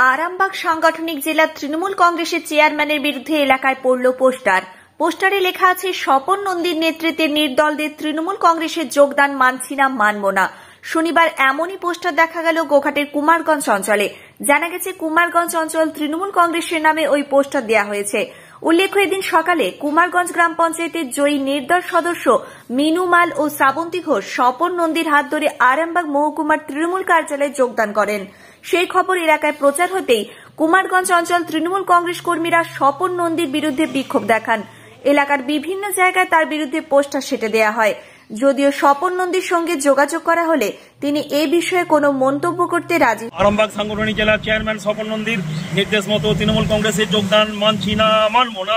আরামবাগ সাংগঠনিক জেলা তৃণমূল কংগ্রেসের চেয়ারম্যানের বিরুদ্ধে এলাকায় পড়ল পোস্টারে লেখা আছে স্বপন নন্দীর নেতৃত্বে নির্দলদের তৃণমূল কংগ্রেসের যোগদান মানছি না, মানব না। শনিবার এমনই পোস্টার দেখা গেল গোঘাটের কুমারগঞ্জ অঞ্চলে। জানা গেছে কুমারগঞ্জ অঞ্চল তৃণমূল কংগ্রেসের নামে ওই পোস্টার দেওয়া হয়েছে। উল্লেখ্য, এদিন সকালে কুমারগঞ্জ গ্রাম পঞ্চায়েতের জয়ী নির্দল সদস্য মিনু মাল ও শ্রাবন্তী ঘোষ স্বপন নন্দীর হাত ধরে আরামবাগ মহকুমার তৃণমূল কার্যালয়ে যোগদান করেন। সেই খবর এলাকায় প্রচার হতেই কুমারগঞ্জ অঞ্চল তৃণমূল কংগ্রেস কর্মীরা স্বপন নন্দীর বিরুদ্ধে বিক্ষোভ দেখান। এলাকার বিভিন্ন জায়গায় তার বিরুদ্ধে পোস্টার সেঁটে দেওয়া হয়। যদিও স্বপন নন্দীর সঙ্গে যোগাযোগ করা হলে তিনি এ বিষয়ে কোনো মন্তব্য করতে রাজি। আরামবাগ সাংগঠনিক জেলার চেয়ারম্যান স্বপন নন্দীর নির্দেশ মতো তৃণমূল কংগ্রেসের যোগদান মানছি না, মানব না।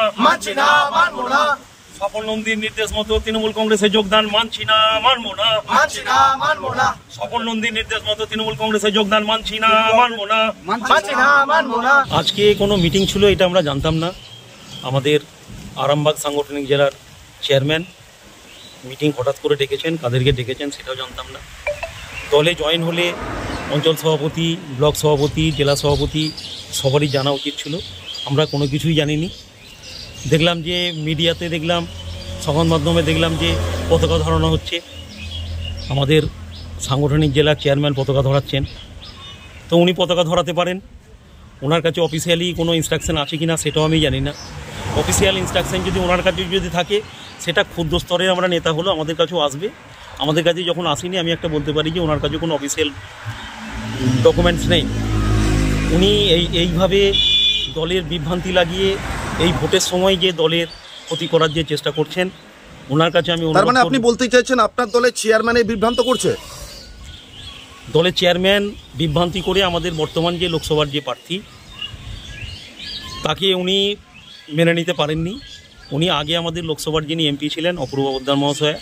স্বপন নন্দীর নির্দেশ মতো তৃণমূল কংগ্রেসে যোগদান মানছি না, মানব না। স্বপন নন্দীর নির্দেশ মতো তৃণমূল কংগ্রেসে যোগদান মানছি না, মানব না। আজকে কোনো মিটিং ছিল এটা আমরা জানতাম না। আমাদের আরামবাগ সাংগঠনিক জেলার চেয়ারম্যান মিটিং হঠাৎ করে ডেকেছেন, কাদেরকে ডেকেছেন সেটাও জানতাম না। দলে জয়েন হলে অঞ্চল সভাপতি, ব্লক সভাপতি, জেলা সভাপতি সবারই জানা উচিত ছিল। আমরা কোনো কিছুই জানিনি। দেখলাম যে মিডিয়াতে দেখলাম, সংবাদ মাধ্যমে দেখলাম যে পতাকা ধরানো হচ্ছে। আমাদের সাংগঠনিক জেলার চেয়ারম্যান পতাকা ধরাচ্ছেন, তো উনি পতাকা ধরাতে পারেন। ওনার কাছে অফিসিয়ালি কোনো ইনস্ট্রাকশন আছে কিনা সেটাও আমি জানি না। অফিসিয়াল ইনস্ট্রাকশন যদি ওনার কাছে যদি থাকে, সেটা ক্ষুদ্র স্তরের আমরা নেতা হলো আমাদের কাছেও আসবে। আমাদের কাছে যখন আসেনি, আমি একটা বলতে পারি যে ওনার কাছে কোনো অফিসিয়াল ডকুমেন্টস নেই। উনি এইভাবে দলের বিভ্রান্তি লাগিয়ে এই ভোটের সময় যে দলের ক্ষতি করার যে চেষ্টা করছেন, ওনার কাছে আমি তার মানে আপনি বলতে চাইছেন আপনার দলের চেয়ারম্যান বিভ্রান্ত করছে? দলের চেয়ারম্যান বিভ্রান্তি করে আমাদের বর্তমান যে লোকসভার যে প্রার্থী, তাকে উনি মেনে নিতে পারেননি। উনি আগে আমাদের লোকসভার যিনি এমপি ছিলেন অপূর্ব পোদ্দার মহাশয়,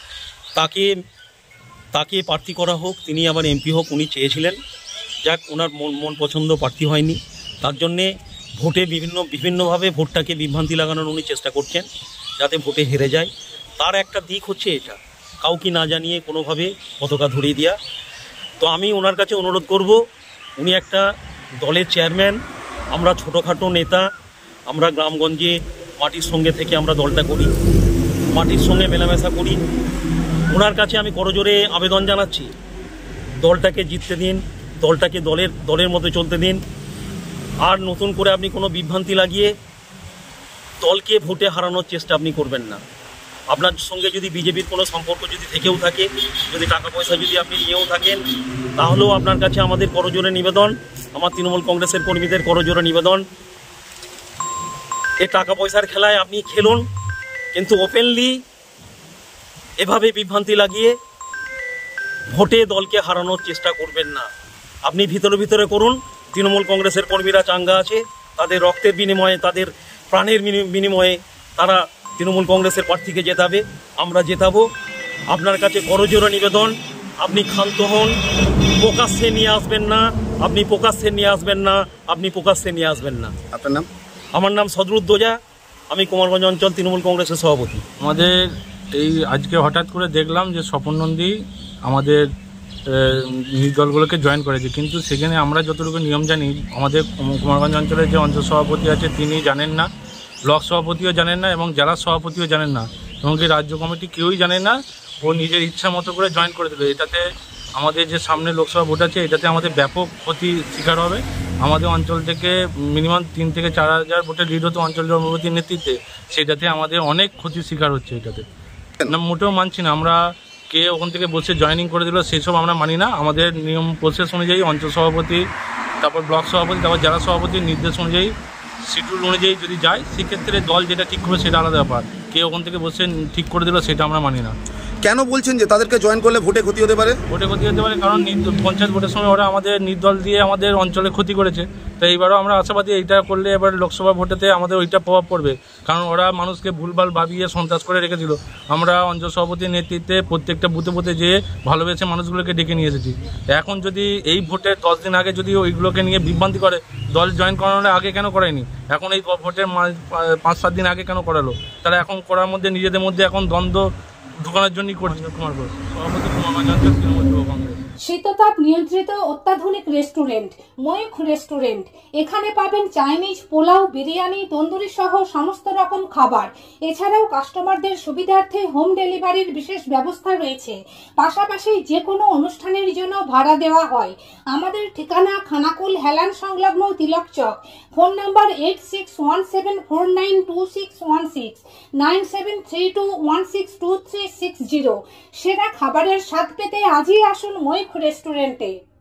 তাকে প্রার্থী করা হোক, তিনি আবার এমপি হোক উনি চেয়েছিলেন। যাক, ওনার মন পছন্দ প্রার্থী হয়নি, তার জন্যে ভোটে বিভিন্নভাবে ভোটটাকে বিভ্রান্তি লাগানোর উনি চেষ্টা করছেন যাতে ভোটে হেরে যায়। তার একটা দিক হচ্ছে এটা, কাউকে না জানিয়ে কোনোভাবে পতাকা ধরিয়ে দেওয়া। তো আমি ওনার কাছে অনুরোধ করব, উনি একটা দলের চেয়ারম্যান, আমরা ছোটোখাটো নেতা, আমরা গ্রামগঞ্জে মাটির সঙ্গে থেকে আমরা দলটা করি, মাটির সঙ্গে মেলামেশা করি। ওনার কাছে আমি করজোরে আবেদন জানাচ্ছি, দলটাকে জিততে দিন, দলটাকে দলের মতো চলতে দিন। আর নতুন করে আপনি কোনো বিভ্রান্তি লাগিয়ে দলকে ভোটে হারানোর চেষ্টা আপনি করবেন না। আপনার সঙ্গে যদি বিজেপির কোনো সম্পর্ক যদি থেকেও থাকে, যদি টাকা পয়সা যদি আপনি নিয়েও থাকেন, তাহলেও আপনার কাছে আমাদের করজোরে নিবেদন, আমার তৃণমূল কংগ্রেসের কর্মীদের করজোরে নিবেদন, এই টাকা পয়সার খেলায় আপনি খেলুন, কিন্তু ওপেনলি এভাবে বিভ্রান্তি লাগিয়ে ভোটে দলকে হারানোর চেষ্টা করবেন না। আপনি ভিতরে করুন। তৃণমূল কংগ্রেসের কর্মীরা চাঙ্গা আছে, তাদের রক্তের বিনিময়ে, তাদের প্রাণের বিনিময়ে তারা তৃণমূল কংগ্রেসের প্রার্থীকে জেতাবে, আমরা জেতাবো। আপনার কাছে করজোড়ে নিবেদন, আপনি ক্ষান্ত হন, প্রকাশ্যে নিয়ে আসবেন না, আপনি প্রকাশ্যে নিয়ে আসবেন না। আপনার নাম? আমার নাম সদরুদ্দোজা, আমি কুমারগঞ্জ অঞ্চল তৃণমূল কংগ্রেসের সভাপতি। আমাদের এই আজকে হঠাৎ করে দেখলাম যে স্বপন নন্দী আমাদের দলগুলোকে জয়েন করেছে, কিন্তু সেখানে আমরা যতটুকু নিয়ম জানি, আমাদের কুমারগঞ্জ অঞ্চলের যে অঞ্চল সভাপতি আছে তিনি জানেন না, ব্লক সভাপতিও জানেন না এবং জেলা সভাপতিও জানেন না, এমনকি রাজ্য কমিটি কেউই জানে না। ও নিজের ইচ্ছা মতো করে জয়েন করে দেবে। এটাতে আমাদের যে সামনে লোকসভা ভোট আছে, এটাতে আমাদের ব্যাপক ক্ষতি শিকার হবে। আমাদের অঞ্চল থেকে মিনিমাম 3 থেকে 4 হাজার ভোটের লিড হতো অঞ্চল জনপ্রতিনিধির নেতৃত্বে, সেটাতে আমাদের অনেক ক্ষতির শিকার হচ্ছে। এটাতে না, মোটেও মানছি না। আমরা কে ওখান থেকে বসে জয়েনিং করে দিল সেসব আমরা মানি না। আমাদের নিয়ম প্রসেস অনুযায়ী অঞ্চল সভাপতি, তারপর ব্লক সভাপতি, তারপর জেলা সভাপতির নির্দেশ অনুযায়ী, শিডিউল অনুযায়ী যদি যায়, সেক্ষেত্রে দল যেটা ঠিক করবে সেটা আলাদা ব্যাপার। কে ওখান থেকে বসে ঠিক করে দিল সেটা আমরা মানি না। কেন বলছেন যে তাদেরকে জয়েন করলে ভোটে ক্ষতি হতে পারে? ভোটে ক্ষতি হতে পারে কারণ পঞ্চায়েত ভোটের সময় ওরা আমাদের নির্দল দিয়ে আমাদের অঞ্চলে ক্ষতি করেছে। তো এইবারও আমরা আশাবাদী এইটা করলে এবার লোকসভা ভোটেতে আমাদের ওইটা প্রভাব পড়বে, কারণ ওরা মানুষকে ভুলভাল ভাবিয়ে সন্ত্রাস করে রেখেছিল। আমরা অঞ্চল সভাপতির নেতৃত্বে প্রত্যেকটা বুথে যেয়ে ভালোবেসে মানুষগুলোকে ডেকে নিয়ে এসেছি। এখন যদি এই ভোটের 10 দিন আগে যদি ওইগুলোকে নিয়ে বিভ্রান্তি করে, দল জয়েন করানোর আগে কেন করায়নি, এখন এই ভোটের 5-7 দিন আগে কেন করালো? তারা এখন করার মধ্যে নিজেদের মধ্যে এখন দ্বন্দ্ব ঢোকানোর জন্যই করছে। কুমারগঞ্জ সভাপতি, কুমারগঞ্জ অঞ্চল তৃণমূল কংগ্রেস। শীততাপ নিয়ন্ত্রিত অত্যাধুনিক রেস্টুরেন্ট ময়ূখ রেস্টুরেন্ট। এখানে পাবেন চাইনিজ, পোলাও, বিরিয়ানি, তন্দুরি সহ সমস্ত রকম খাবার। এছাড়াও কাস্টমারদের সুবিধার্থে হোম ডেলিভারির বিশেষ ব্যবস্থা রয়েছে। পাশাপাশি যে কোনো অনুষ্ঠানের জন্য ভাড়া দেওয়া হয়। আমাদের ঠিকানা খানাকুল হেলান সংলগ্ন তিলক চক। Phone number 8617492616 9732162360। সেরা খাবারের স্বাদ পেতে আজই আসুন ময়ূখ রেস্টুরেন্টে।